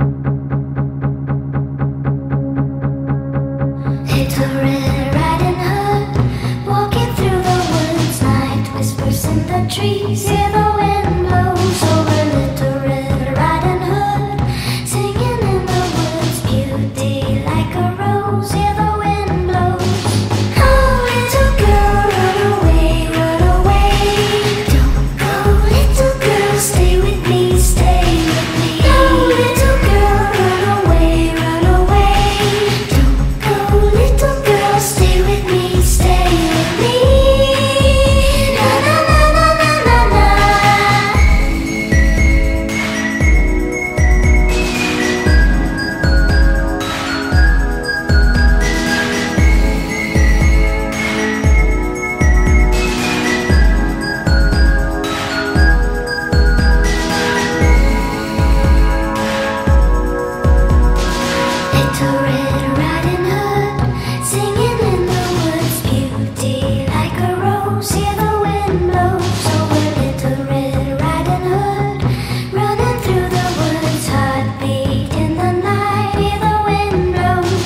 Little Red Riding Hood, walking through the woods. Night whispers in the trees, hear the wind blows over Little Red Riding Hood, singing in the woods. Beauty like a rose, hear the wind blows. Oh, little girl, run away, run away. Don't go, little girl, stay with me, stay with me. Oh, little girl, run away, run away. Don't go, little girl, stay with me, stay with me. Na na na na na na na. Little Red Riding Hood, singing in the woods. Beauty like a rose, hear the wind blows over Little Red Riding Hood, running through the woods. Heartbeat in the night, hear the wind blows.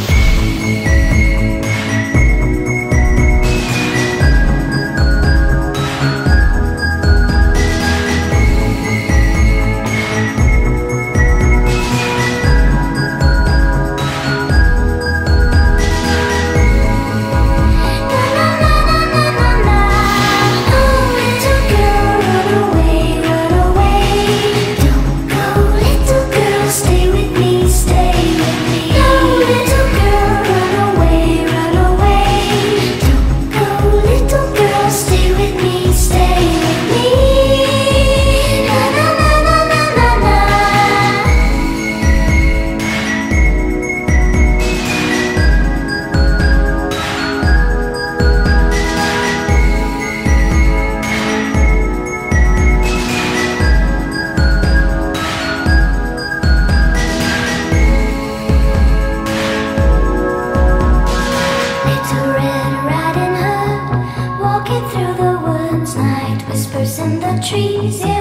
Little Red Riding Hood, walking through the woods. Night whispers in the trees, yeah.